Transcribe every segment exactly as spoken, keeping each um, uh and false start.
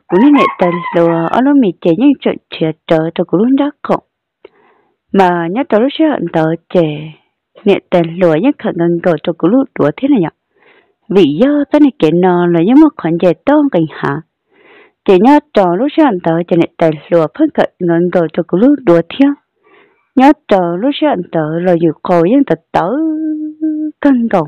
cũng nên tờ lừa ở nó mì chế những chuyện chuyện trở từ cũng luôn đó cậu mà nhớ tớ lúc trước tớ chế nè tờ lừa những khả năng rồi từ cũng luôn đùa thế này nhở vì do tớ này kiện nó là những một khoản chế to cảnh hả chỉ nhớ tớ lúc trước tớ chế nè tờ lừa phân cận nên rồi từ cũng luôn đùa theo nhớ tờ lúc trước tớ rồi dù cầu những tờ tớ cân cầu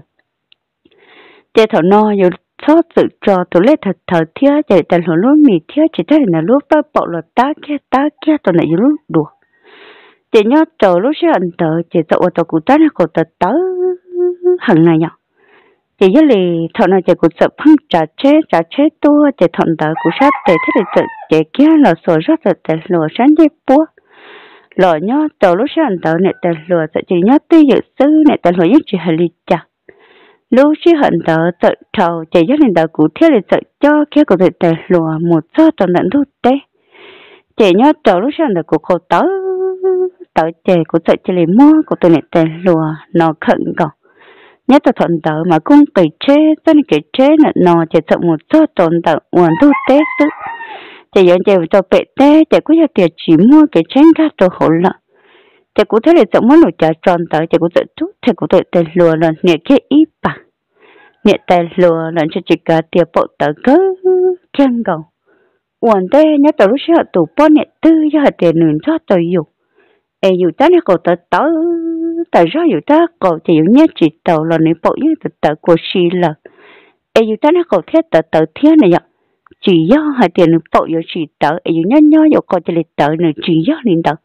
chế thọ no dù số tự cho tụi lấy thật thật thiết chạy tại hồ lúa mì thiết chỉ thấy là lúa bao bọc là tá kia tá kia tụi này lúa đùa chỉ nhớ chờ lúc sẽ ăn tờ chỉ tụi tụi cụ tá nó còn tờ tớ hằng này nhở chỉ với lì thọ này chỉ cụ sợ phăng trả chế trả chế tua chỉ thọn tờ cụ sát để thế thì tự chỉ kia là sổ rất là tại lúa sáng dây búa lò nhớ chờ lúc sẽ ăn tờ này tại lúa chỉ nhớ tư dự sư này tại lúa nhất chỉ hay lì chả lúc chỉ hận tớ tự trầu chỉ cho nên tớ cụ thiết để tự cho kia của tự tè lùa một số tuần lẫn thu tế chỉ nhớ trầu lúc sau tớ cụ khổ tớ tớ chè của tự chỉ lấy mua của tự này tè lùa nó khẩn cầu nhớ tớ thuận tớ mà cũng kể chế tên kể chế là nó chỉ tự một số tuần tớ nguồn thu tế sức chỉ dẫn chỉ tớ bệ tế chỉ có cho tiền chỉ mua cái chén cá trâu hổ lợn thì cụ thể là tổng muốn lột trả tròn tới thì cụ tự chút thì cụ tự tên lùa lần nhẹ cái ý bạc nhẹ tên lùa lần cho chỉ cả tiệp bộ tới cớ khen cầu uổng tê nhớ tới lúc xưa tủ bó nhẹ tư cho hạt tiền nướng cho tôi dùng ê dù ta nó cầu tới tới tại do dù ta cầu thì dù nhớ chỉ tàu là nếu bộ như từ tới của xì là ê dù ta nó cầu thiết tới tới thiết này ạ chỉ do hạt tiền nướng bộ dù chỉ tới ê dù nhớ nhớ dù cầu chỉ là tới nướng chỉ do nên tới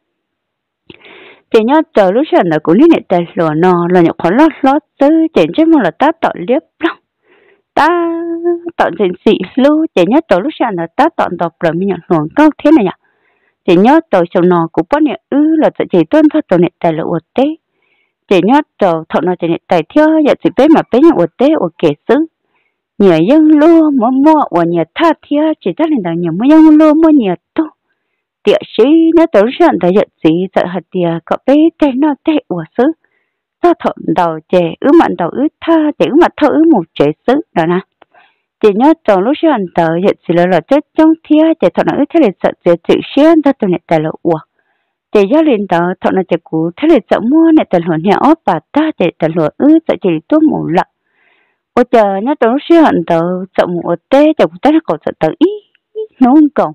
chỉ nhớ chờ lúc sau là cũng liên hệ lúa nọ là những khoản lót lót tư chỉ chứ mà là ta tọt liếp lắm ta tọt trên xị lưu chỉ nhớ chờ lúc sau là ta tọt tọt rồi mình nhận luồng cao thế này nhỉ chỉ nhớ chờ sau nọ cũng có niệm ư là chỉ tuân phát tổ niệm tài là uất tế chỉ nhớ chờ thọ nọ chỉ niệm tài theo giờ chỉ biết mà biết nhận uất tế uất kể xứ nhiều dân lưu mua mua uất nhiều tha theo chỉ ta lên đầu nhiều mua dân lưu mua nhiều tu tiệt sĩ nó tưởng rằng tại giật gì sợ hạt tiệt có bé tay nó tệ ủa xứ sao thọn đầu chè ứ mặn đầu ứ tha chè ứ mặt thơ ứ một chè xứ đó nè chỉ nhớ trong lúc xưa anh tờ giật gì là là chết trong thia chè thọn ứ thế là sợ chè chữ xuyên ta tụi này tại là ủa chè gió lên tờ thọn là chè cũ thế là sợ mua này tại hồn heo ốp bà ta chè tại lụa ứ sợ chè tốt mù lặng ôi trời nhớ trong lúc xưa anh tờ sợ mù tê chè cũng ta nó còn sợ tờ ý nó không còn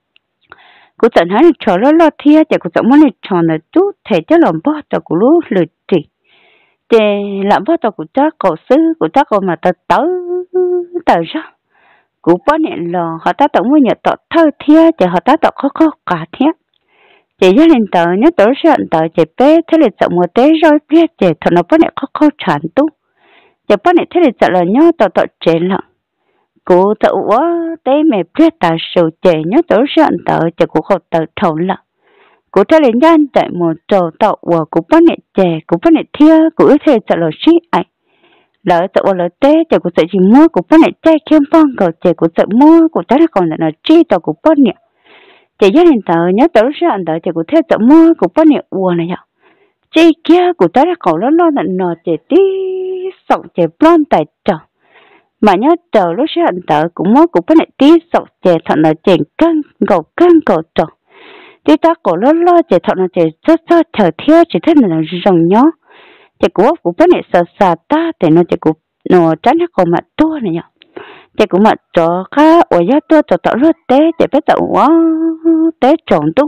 cụ tận hắn trò lo lo thia chỉ cụ tận muốn trò là chút thể cho làm bao tao cụ lú lười chỉ để làm bao tao cụ ta cầu sư cụ ta cầu mà tao tớ tao ra cụ bao nhiêu lò họ ta tổng muốn nhận tao thơ thia chỉ họ ta tao khó khó cả thia chỉ gia đình tao nhớ tao sợ tao chỉ bé thế là sợ một té rồi biết chỉ thằng nó bao nhiêu khó khó chán tu chỉ bao nhiêu thế là sợ là nhớ tao tao trẻ lặng cụ tự quá tế mẹ biết ta sự trẻ nhớ tổ sẵn tờ cho cụ khổ tờ thầu lặng cụ thấy lên gian tại một trò tàu của cụ bắt nệ trẻ cụ bắt nệ thia cụ ước thể sợ là sĩ ảnh lỡ tự là tế cho cụ sợ chỉ mua cụ bắt nệ trẻ khiêm phong cầu trẻ cụ sợ mua cụ thấy còn là nó chi tàu cụ bắt nệ trẻ gia đình tờ nhớ tổ sẵn tờ cho cụ thấy sợ mua cụ bắt nệ ua này nhở chi kia cụ thấy còn lo lo nặng nọ trẻ tí sọng trẻ blon tại trò mà nhớ chờ lúc sau anh tớ cũng muốn cũng có này tí sọc chè thằng là chèn cân gầu cân gầu trò tí ta cổ lo lo chè thằng là chè rất rất chờ theo chỉ thế là rồng nhó chè của cũng có này sợ sợ ta để nó chè cũng nó tránh nó còn mặt tua này nhở chè cũng mặt trò khá ở giá tua trò tao rất té chè bé tao quá té tròn tung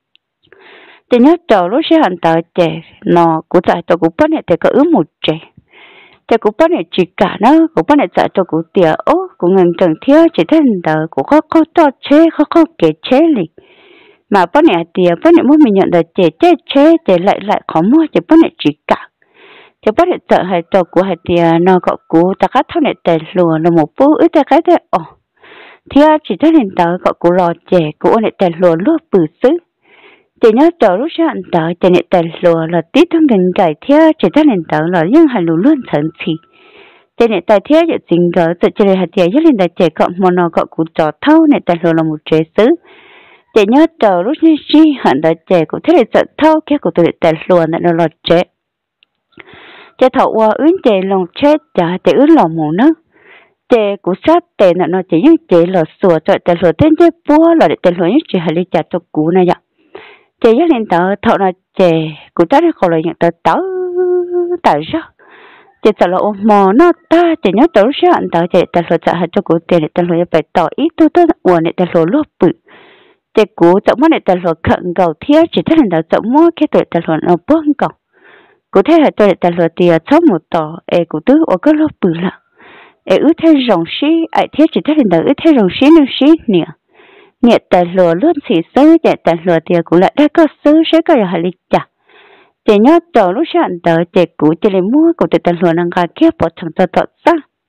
thì nhớ chờ lúc sau anh tớ chè nó cũng tại tao cũng có này thì có ứ một chè cho cụ bắt này chỉ cả nó cụ bắt này trả cho cụ tiền ố cụ ngừng trần thiếu chỉ thấy là cụ có có to chế có có kể chế liền mà bắt này tiền bắt này muốn mình nhận được chế chế chế chế lại lại khó mua chỉ bắt này chỉ cả chỉ bắt này trả hai cho cụ hai tiền nó có cụ ta cắt thâu này tiền lùa là một bố ít cái thế ồ thì chỉ thấy là có cụ lò chế cụ này tiền lùa lúa bự xứ chỉ nhớ chờ lúc sau anh tớ chỉ nhận tiền lùa là tí thông tin cải theo chỉ thấy anh tớ là những hành lùa luôn thần kỳ chỉ nhận tài theo chỉ tình cờ tự chỉ là hạt tiền nhất lên đại trẻ cộng một nó gọi cụ trò thâu này tiền lùa là một chế xứ chỉ nhớ chờ lúc như chi hẳn đại trẻ cụ thế là sợ thâu kia cụ tự tiền lùa này nó là chế chỉ thầu qua ứng chế lòng chết trả để ứng lòng mù nước chế cú sát tệ là nó chỉ những chế là sửa cho tệ lừa tên chế búa là để tệ lừa những chế hay lý chặt cho cú này vậy chế nhất lên tờ thọ là chế cú ta đã khỏi là những tờ tớ tại sao chế tờ là ôm mò nó ta chế nhớ tớ sẽ ăn tờ chế tờ lừa trả cho cú tiền để tờ lừa phải tỏ ít tôi tôi uổng để tờ lừa lốp bự chế cú chậm mất để tờ lừa khẩn cầu thiết chỉ thấy là tờ chậm mất cái tờ lừa nó bưng cầu cú thấy là tôi để tờ lừa tiền sáu một tờ ê cú tứ ở cái lốp bự là ê ứ thế rồng xí ai thiết chỉ thấy là ứ thế rồng xí nữa xí nè nè tờ lừa luôn xì sứ để tờ lừa tiền cú lại đã có sứ sẽ có là lý chả chỉ nhớ tờ lúc sáng tờ chỉ cú chỉ lấy mua cú tờ lừa năng gà kia bỏ thằng tờ tờ ra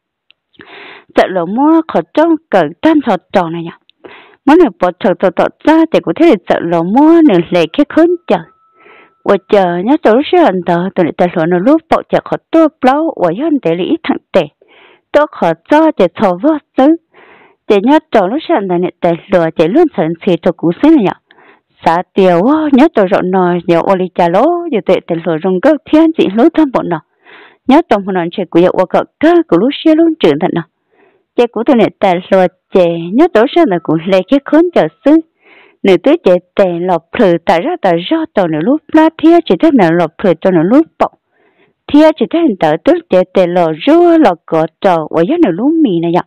tờ lừa mua khó trong cởi tam thọ tròn này nhá muốn được bỏ thằng tờ tờ ra chỉ cú thấy tờ lừa mua nửa lệ kia khốn chờ và chờ nhớ tờ lúc sáng tờ tờ tờ lừa nó lúc bỏ chờ khó tua plau và hơn để lý thằng tệ tôi khó cho để thọ vô sứ để nhớ tờ lúc sáng tờ này tờ lừa chỉ luôn sẵn xì cho cú xí này nhá xã tiêu nhớ tờ rộn nồi nhớ ô li chả lố giờ tệ tờ lừa rong cơ thiên chỉ lố thăm bọn nó nhớ trong một lần chơi của giờ ô cỡ cơ của lúc xưa luôn trưởng thật nó chơi của tôi này tờ lừa chè nhớ tờ sáng tờ của lấy cái khốn chờ xứ nửa tới chè tè lọp phừ tại ra tờ do tờ nửa lúc la thia chỉ thấy nửa lọp phừ cho nửa lúc bọc thia chỉ thấy tờ tức chè tè lò rua lò cọ trò ở dưới nửa lúc mì này vậy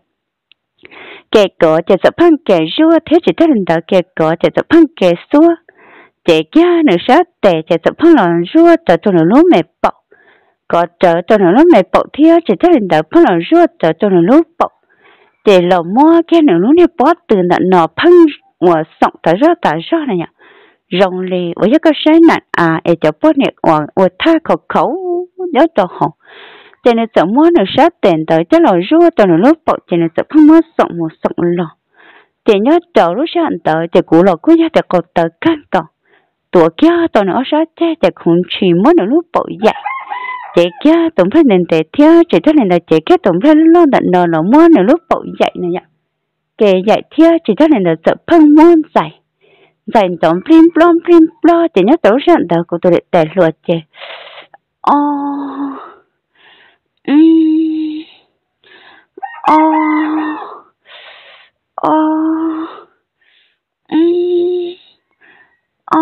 kẻ cọ chè sập phăng kẻ rua thế chỉ thấy tờ kẻ cọ chè sập phăng kẻ xua chè kia nửa sát tè chè sập phăng lò rua tờ cho nửa lúc mẹ bọc cọ trò cho nửa lúc mẹ bọc thia chỉ thấy tờ phăng lò rua tờ cho nửa lúc bọc chè lò mua kia nửa lúc này bó từ nợ nọ phăng ngồi sọng tờ ra tờ ra này nhỉ rong lì với cái sai nạn à để cho bố nè hoặc ở tha khẩu khẩu nhớ cho họ cho nên sợ mua được sát tiền tới cho lò rua cho nó lúc bọc cho nên sợ không mua sọng một sọng lò chỉ nhớ trâu lúc sáng tới chỉ cũ lò cứ ra để cột tới căn tỏ tuổi kia tao nó sát che chỉ không chỉ mua được lúc bọc dậy chỉ kia tổng phải nên để theo chỉ thấy là chỉ kia tổng phải lo đợt nọ nó mua được lúc bọc dậy này nhỉ kể dậy theo chỉ thấy là sợ phân mua dậy dạy tổng plim plom plim plo chỉ nhớ tối sáng đó của tôi để luật chị ô um ô ô um ô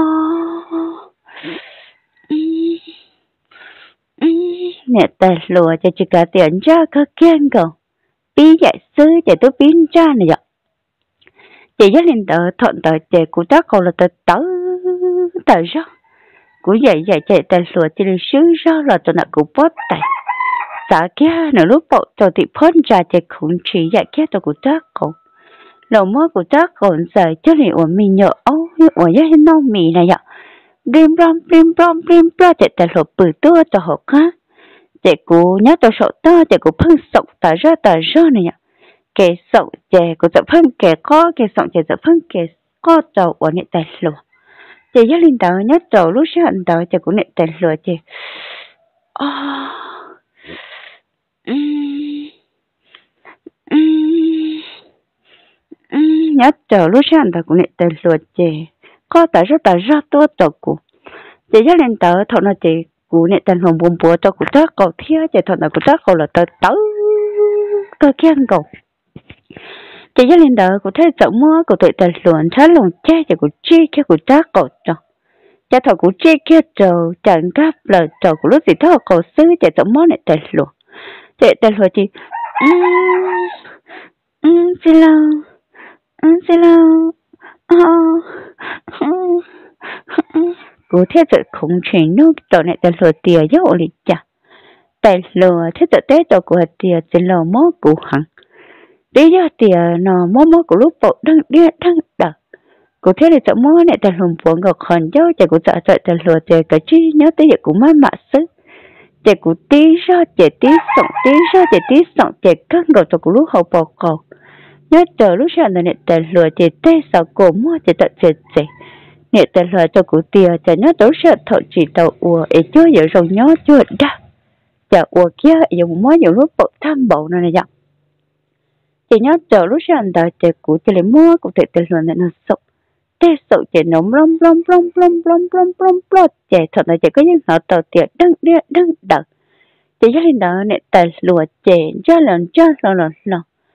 um um nè tè lùa cho chị cả tiền ra có kiên cầu bí dạy sư để tôi biến ra này vậy chị giáo lên tờ thuận tờ chị của ta còn là tờ tớ tờ ra của dạy dạy chạy tờ lùa chị lịch sử ra là tờ nạc của bót tay xã kia nửa lúc bộ tờ thị phôn ra chị cũng chỉ dạy kia tờ của ta còn lầu mơ của ta còn dạy cho nên của mình nhớ ấu của gia hình nông mì này ạ bìm bom bìm bom bìm bom chị tờ lùa bự tua tờ hộp á chị của nhớ tờ sổ tờ chị của phân sọc tờ ra tờ ra này ạ kẻ sậu chè của tập phân kẻ có kẻ sậu chè tập phân kẻ có trầu ở nệ tài lùa chè giáo linh tàu nhất trầu lúc sáng tàu chè của nệ tài lùa chè nhất trầu lúc sáng tàu của nệ tài lùa chè có tài rất tài rất tốt trầu của chè giáo linh tàu thọ nó chè của nệ tài lùa buồn bùa cho của ta cầu thia chè thọ nó của ta cầu là tờ tớ cơ kiên cầu chị giáo linh đỡ của thế sợ mua của tụi tài luận thái lòng che cho của chi kia của ta cổ trò cha thọ của chi kia trò chẳng gáp lời trò của lúc gì thọ cổ xứ chạy tụi mua này tài luận chạy tài luận chị um xin lỗi um xin lỗi của thế sự khủng chuyện nước trò này tài luận tiề dấu lịch chả tài luận thế tự tế trò của tiề xin lỗi mó của hẳn đi ra tiền nó mua mua của lúc bộ đang đi đang đợi của thế thì sợ mua này tại lùm phố ngọc hòn dâu chạy của sợ sợ tại lùa chạy cái chi nhớ tới việc của má mạ sức chạy của tí ra chạy tí sọng tí ra chạy tí sọng chạy căng đầu cho của lúc hậu bò cầu nhớ chờ lúc sáng này tại lùa chạy tê sợ cổ mua chạy tận chạy chạy nè tại lùa cho của tiền chạy nhớ tối sợ thọ chỉ tàu ùa ấy chưa giờ rồi nhớ chưa đã chạy ùa kia dùng mua nhiều lúc bộ tham bộ này này vậy chị nhớ chờ lúc sáng đó chị của chị lấy mua của chị tiền luôn nó sụp tê sụp chị nóng lom lom lom lom lom lom lom lom chị thật là chị có những họ tàu tiền đăng đĩa đăng đợt chị nhớ lên đó nè tài lùa chị cho lần cho lần lần lần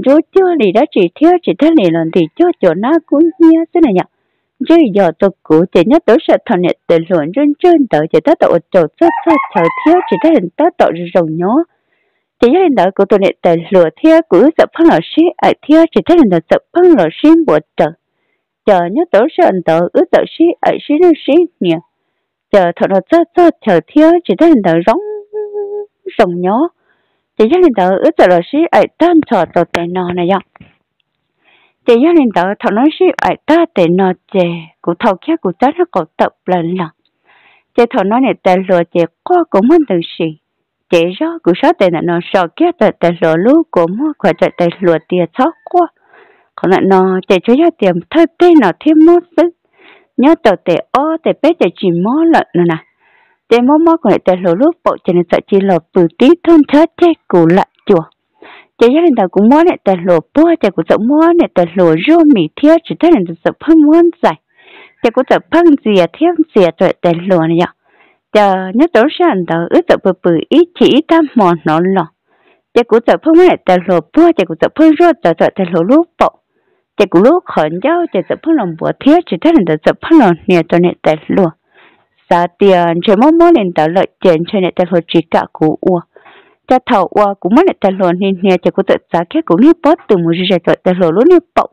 chú chưa đi đó chỉ thiếu chỉ thế này lần thì cho chỗ nó cũng nhớ thế này nhở chứ giờ tôi cũ chỉ nhớ tới sẽ thằng này để luận trên trên tới chỉ tới tổ chỗ rất rất chờ thiếu chỉ tới hình tới tổ rồi nhớ chỉ nhớ hình tới của tôi này để lừa thiếu của sợ phân lò xí ai thiếu chỉ tới hình tới sợ phân lò xí bộ chờ chờ nhớ tới sẽ hình tới ước tới xí ai xí nó xí nhỉ chờ thằng nó rất rất chờ thiếu chỉ tới hình tới giống rồng nhớ chỉ nhớ hình tới ước tới lò xí ai tan trò tổ tài nọ này nhở chỉ nhớ lên đó thằng nói xí ai ta để nó chè cụ thầu kia cụ ta nó còn tập lần lần chỉ thằng nói này tại lừa chè qua cũng muốn từ gì chỉ do cụ sáu tại nó sợ kia tại tại lừa lú cũng khỏi tại tại lừa tiền sót qua còn lại nó chỉ cho ra tiền thôi tên nó thêm một sức nhớ tờ tệ o tệ bé tệ chỉ mó lợn nữa nè tệ mó mó còn lại tại lừa lú bộ cho nên sợ chỉ là bự tí thôn chết chết cụ lại chùa chỉ gia đình tao cũng muốn này tao lùa bua chỉ cũng sợ muốn này tao lùa rô mì thiếu chỉ thấy là tao sợ phân muốn giải chỉ cũng sợ phân dìa thiếu dìa rồi tao lùa này nhở chờ nhớ tối sáng tao ước sợ bự bự ít chỉ tam mòn nó lò chỉ cũng sợ phân này tao lùa bua chỉ cũng sợ phân rô tao sợ tao lùa lúc bộ chỉ cũng lúc khẩn giao chỉ sợ phân lòng bùa thiếu chỉ thấy là tao sợ phân lòng nè tao này tao lùa xa tiền chỉ muốn muốn lên tao lợi tiền cho này tao lùa chỉ cả cũ ua cha thầu qua cũng mới là tài lộn nên nhà cha cũng tự giá cái cũng như bớt từ một giờ rồi tài lộn lúc như bậu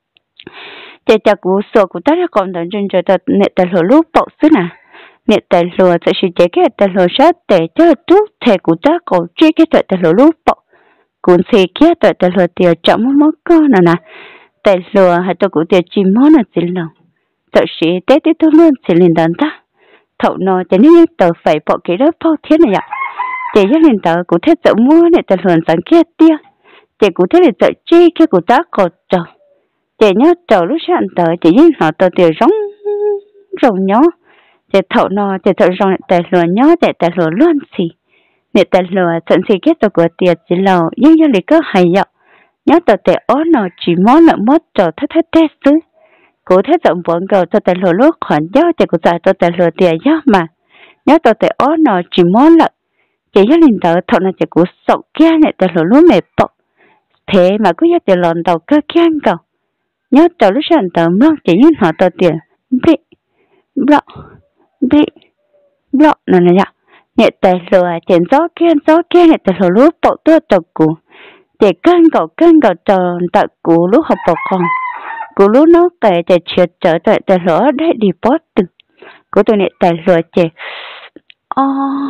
cha cha cũng sợ cũng tất cả còn đàn trên trời tài nệ tài lộn lúc bậu xứ nè nệ tài lộn sẽ chỉ chế cái tài lộn sát để cho chút thể cũng tất còn chỉ cái tài lộn lúc bậu cũng sẽ kia tài tài lộn tiền chậm mất mất con nè nè tài lộn hay tôi cũng tiền chỉ món là chỉ lòng tự sĩ tết tết tôi luôn sẽ lên đàn ta thầu nó cho nên tờ phải bỏ cái đó bao thế này ạ chị gia đình tớ cũng thích tự mua để tự luận sáng kia tia chị cũng thích để tự chi cái của ta cột trầu chị nhớ trầu lúc sáng tớ chị nhìn họ tớ tiền giống rồng nhó chị thậu nó chị thậu rồng để tự luận nhó để tự luận luôn xì để tự luận thận xì cái tờ của tiền chỉ lầu nhưng gia đình có hay dạo nhớ tờ tiền ó nó chỉ món lợn mất trầu thất thất tết xứ cũng thích tự buồn cầu tờ tự luận lúc khoản gió chị cũng giải tờ tự luận tiền gió mà nhớ tờ tiền ó nó chỉ món lợn chị gia đình tớ thọ nó chỉ cũng sọc kia này tớ lỗ lỗ mệt bọc thế mà cứ nhớ tiền lòn tàu cơ kia anh cầu nhớ tàu lúc sáng tớ mong chỉ như họ tờ tiền bị blọ bị blọ nó này ạ nhẹ tớ lỗ tiền gió kia gió kia này tớ lỗ lỗ bọc tớ tàu cũ để cân cầu cân cầu tàu tàu cũ lúc học bọc con cũ lúc nó kể để triệt trở tại tớ lỗ để đi bót từng của tôi này tớ lỗ chị oh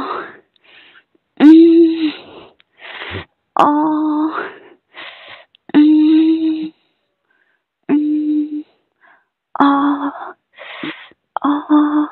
Mm. Oh. Mm. Mm. Oh. Oh.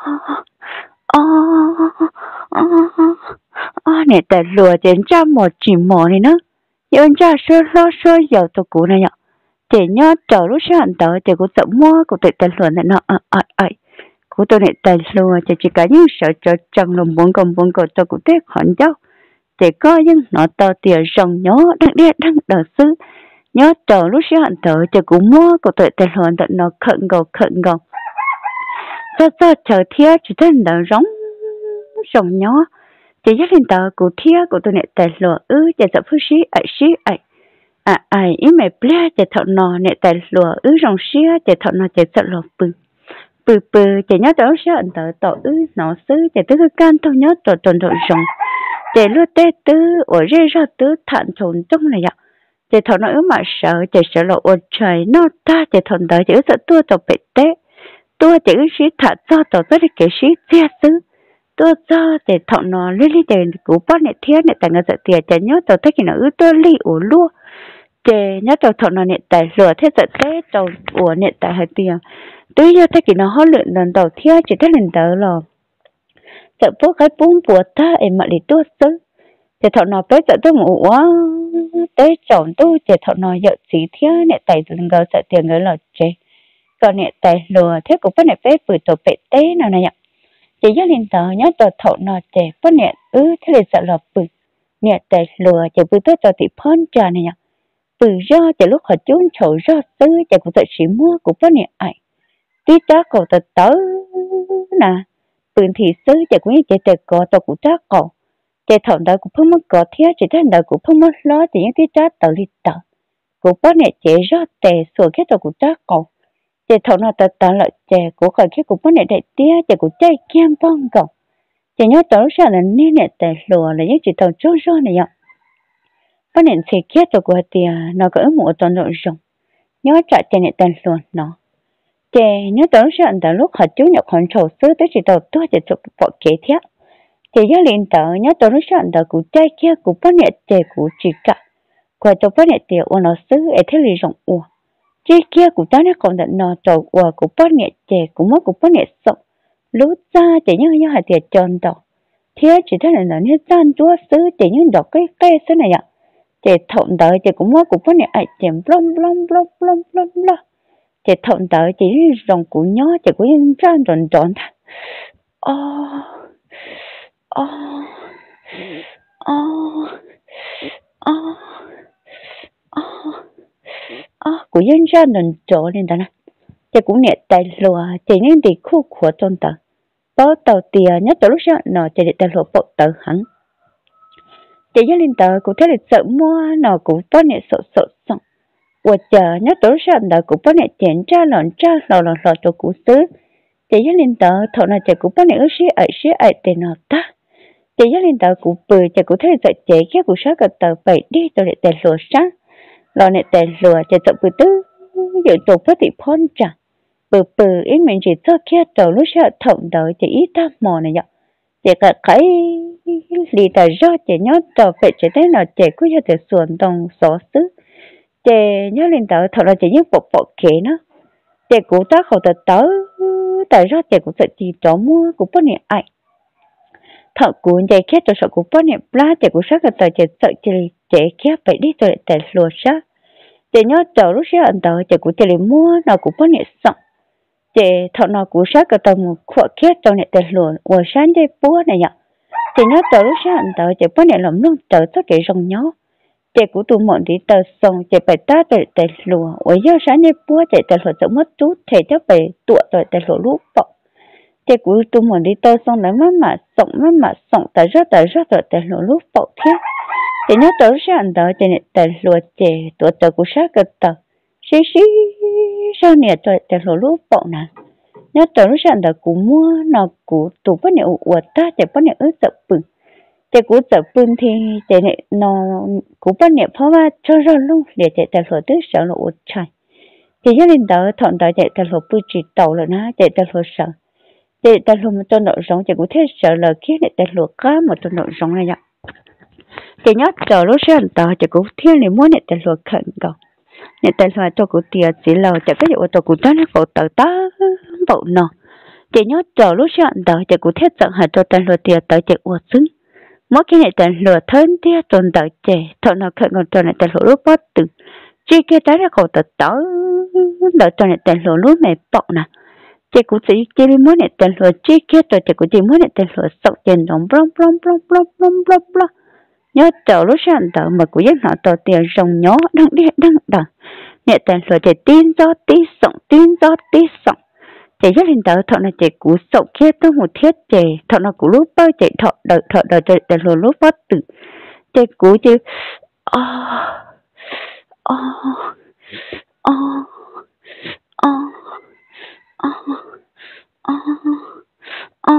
Oh. Oh. Oh. Này tại lùa đến cha một chỉ mỏ này nữa. Nhưng cha sơ lo sơ dầu tụ cũ này nhở. Chỉ nhớ chờ lúc sáng tới chỉ cũng sợ mua của tụi tại lùa này nó ờ ờ ờ. Của tôi này tại lùa chỉ chỉ cả những sợ cho trong lòng muốn còn muốn còn tôi cũng tiếc hẳn cháu. Để có những nó tờ tiền rồng nhớ đang đi đang đỡ xứ nhớ chờ lúc sáng tới chỉ cũng mua của tụi tại lùa tụi nó khẩn gầu khẩn gầu cho cho chờ thiệt chỉ thân đỡ giống rồng nhớ chỉ nhắc lên tờ của thiệt của tụi này tại lùa ư chỉ sợ phước sĩ ai sĩ ai à ai ý mày ple chỉ thọ nọ này tại lùa ư rồng sĩ chỉ thọ nọ chỉ sợ lùa bự bự bự chỉ nhớ tới sáng tới tàu ư nó xứ chỉ tới cái can thôi nhớ tàu tròn tròn rồng để lúc tết tư ở đây ra tư thản trốn trong này ạ để thằng nó mà sợ để sợ là ôn trời nó ta để thằng đó chỉ sợ tua tàu bị tết tua chỉ cái sĩ thản cho tàu tới cái sĩ xe xứ tua cho để thằng nó lấy lấy tiền của bác này thiên này tại người sợ tiền để nhớ tàu thấy cái nó ư tua li ủ lúa để nhớ tàu thằng nó này tại rửa thế sợ tết tàu ủa này tại hai tiền tuy nhiên thấy cái nó hót luyện lần đầu thiên chỉ thấy lần đầu là sợ bố cái bún bùa ta em mà đi tua xứ để thọ nó bé sợ tôi ngủ quá tới chọn tôi để thọ nó giật xí thế này tại từng gờ sợ tiền người là chế còn này tại lừa thế cũng phải này bé bự tổ bể té nào này nhở chỉ nhớ lên tờ nhớ tờ thọ nó chế phải này ư thế là sợ là bự này tại lừa chỉ bự tới tờ thì phun trà này nhở bự ra chỉ lúc họ trốn chậu ra xứ chỉ cũng tự chỉ mua cũng phải này ai tí ta cầu tờ tớ nè bự thì xứ chỉ cũng như chỉ tờ cò tờ cũng ta cầu chỉ thằng đó cũng không mất cò thiết chỉ thấy đó cũng không mất lo thì những cái trái tờ đi tờ của bố nè chế rất tệ sửa cái tàu của ta cổ chế thầu nó ta ta lợi chế của khỏi cái của bố nè đại tia chế của trái kem bông cổ chế nhớ tàu sao là nên nè tệ lùa là những chỉ tàu trôi trôi này nhở bố nè chế kia tàu của tia nó có ấm một tuần độ rồng nhớ trả chế nè tệ lùa nó chế nhớ tàu sao là lúc họ chú nhập khoản sổ xứ tới chỉ tàu tôi chế chụp bỏ kế thiết chế nhớ liền tàu nhớ tàu sao là của trái kia của bố nè chế của chỉ cả qua cho bố nè tiệt ôn nó xứ ở thế lý rộng ua chỉ kia của ta nó còn đợt nọ trầu ua của bố nè chè của mất của bố nè sống lú ra chỉ nhớ nhớ hạt tiệt tròn đỏ thế chỉ thế là nó nên gian chúa xứ chỉ nhớ đỏ cái cái xứ này ạ chè thộn đợi chè của mất của bố nè ai chè blom blom blom blom blom blom chè thộn đợi chỉ rồng của nhó chè của nhân gian tròn tròn thà ô ô ô ô à, của dân ra nền chỗ nên ta nè, chỉ cũng nhẹ tay lùa, chỉ nên đi khu của trong tờ, bao tàu tiền nhất tàu lúc sau nó chỉ để tay lùa bộ tờ hẳn, chỉ dân lên tờ cũng thấy là sợ mua nó cũng bao nhẹ sợ sợ sợ, và chờ nhất tàu lúc sau nó cũng bao nhẹ chén ra lợn ra lò lò lò cho cú xứ, chỉ dân lên tờ thọ nó chỉ cũng bao nhẹ ước xí ấy xí ấy để nó ta, chỉ dân lên tờ cũng bự chỉ cũng thấy là sợ chế cái cũng sát cái tờ bảy đi tàu để tay lùa sáng lo nè tè lùa chỉ tập bự tư dự tổ phát thị phun trả bự bự ít mình chỉ cho kia đầu lúc sau thọng đợi chỉ ít ta mò này nhở chỉ cả cái lì ta do chỉ nhớ tàu phải chỉ thấy nào chỉ cứ cho thể xuân đồng xóa xứ chỉ nhớ lên tàu thật là chỉ nhớ bộ bộ kế nó chỉ cũng ta không thể tới tại do chỉ cũng sẽ chỉ cho mua cũng bất niệm ai thật cũng chỉ kia cho sợ cũng bất niệm lá chỉ cũng sát cái tàu chỉ sợ chỉ chỉ kia phải đi tới tại lùa sát chỉ nhớ đầu lúc sau anh tàu chỉ cũng chỉ mua nó cũng bất niệm sống chỉ thật nó cũng sát cái tàu một khoa kia tàu này tại lùa và sáng đây búa này nhở chỉ nhớ đầu lúc sau anh tàu chỉ bất niệm làm luôn tàu tất cả rong nhó chỉ cũng tụ mọi đi tàu xong chỉ phải ta tại tại lùa và giờ sáng đây búa chỉ tại lùa mất chút thì chắc phải tụ tại tại lùa lúc bọ chỉ cũng tụ mọi đi tàu xong lại mất mà sống mất mà sống tại rất tại rất tại tại lùa lúc bọ thế chỉ nhớ tới sáng đó chỉ nhận tại lúa chè tuổi tờ của sát cái tờ xí xí sao nè tại tại lúa lúc bọ nè nhớ tới sáng đó cũng mua nó cũng tụ bất nè ủa ta chỉ bất nè ướt dập bừng chỉ cũng dập bừng thì chỉ nè nó cũng bất nè phá ba cho ra luôn để chạy tại lúa tứ sợ là ủa chạy chỉ nhớ lên đó thọn đó chạy tại lúa bự chỉ tàu là nó chạy tại lúa sợ chạy tại lúa một ton đậu giống chỉ cũng thế sợ là kia để tại lúa cá một ton đậu giống này vậy chỉ nhớ chờ lúc sáng tao chỉ cũng thiên này muốn nhận tiền luật khẩn cầu nhận tiền luật cho cụ tiền chỉ là chỉ có dụ cho cụ ta nó phụ tự ta bộ nọ chỉ nhớ chờ lúc sáng tao chỉ cũng thiết dẫn hạt cho tiền luật tiền tới chỉ uất xứng mỗi khi nhận tiền luật thân tia tồn tại trẻ thọ nó khẩn còn cho nhận tiền luật lúc bắt từ chỉ kia trái ra khổ tự tao đợi cho nhận tiền luật lúc này bọc nè chỉ cũng chỉ chỉ muốn nhận tiền luật chỉ kia rồi chỉ cũng chỉ muốn nhận tiền luật sọc tiền đồng blom blom blom blom blom blom blom nhớ tàu lúc sáng tàu mà cũng giúp họ tàu tiền rồng nhó đang đi đang đằng nhẹ tiền rồi chỉ tin do tí sống tin do tí sống chỉ giúp hình tàu thọ là chỉ cú sống kia tôi một thiết chỉ thọ là cú lúc bao chỉ thọ đợi thọ đợi đợi đợi rồi lúc bắt tử chỉ cú chỉ à à à à à à à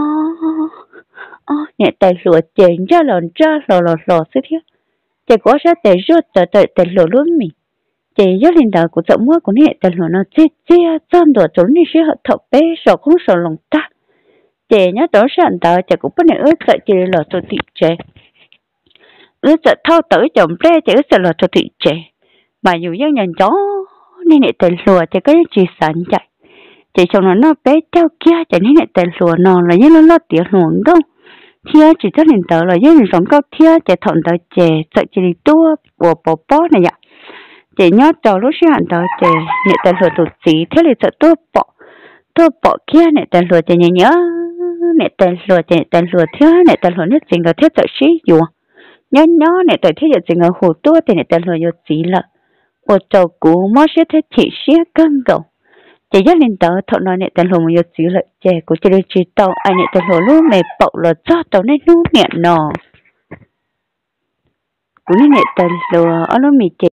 à nhẹ tay lụa chèn ra lòn ra lò lò lò xí thế chỉ có ra tay rút tới tới tay lụa luôn mình chỉ nhớ lên đầu của chậu mua của nhẹ tay lụa nó chết chết chân đồ trốn đi sẽ hợp thọ bé sợ không sợ lòng ta chỉ nhớ đó sẵn tao chỉ cũng bất ước sợ chỉ lò cho thị trẻ ước sợ thao tới chồng bé chỉ ước sợ lò cho thị trẻ mà dù dân nhận chó nên nhẹ tay lụa chỉ có những chỉ sản chạy chỉ trong nó nó bé theo kia chỉ nên nhẹ tay lụa nó là như nó lo tiền luồng đâu thia chỉ cho nên tớ là những sống cao thia chỉ thọn tớ chỉ sợ chỉ đi tua của bò bò này ạ chỉ nhớ tớ lúc xưa hẳn tớ chỉ nhẹ tớ lừa tụt gì thế là sợ tua bò tua bò kia nhẹ tớ lừa chỉ nhớ nhớ nhẹ tớ lừa chỉ nhẹ tớ lừa thia nhẹ tớ lừa nhất chính là thế tớ xí dù nhớ nhớ nhẹ tớ thế là chính là hồ tua thì nhẹ tớ lừa vô gì là ở chỗ cũ mất sẽ thế chỉ xí cân cầu chỉ nhớ lên tàu thọ nói nè tàu lùm một xíu lại trẻ của chơi chỉ tàu anh nè tàu lùm mày bậu là cho tàu này lùm nè nọ của nè tàu lùm ở nó mì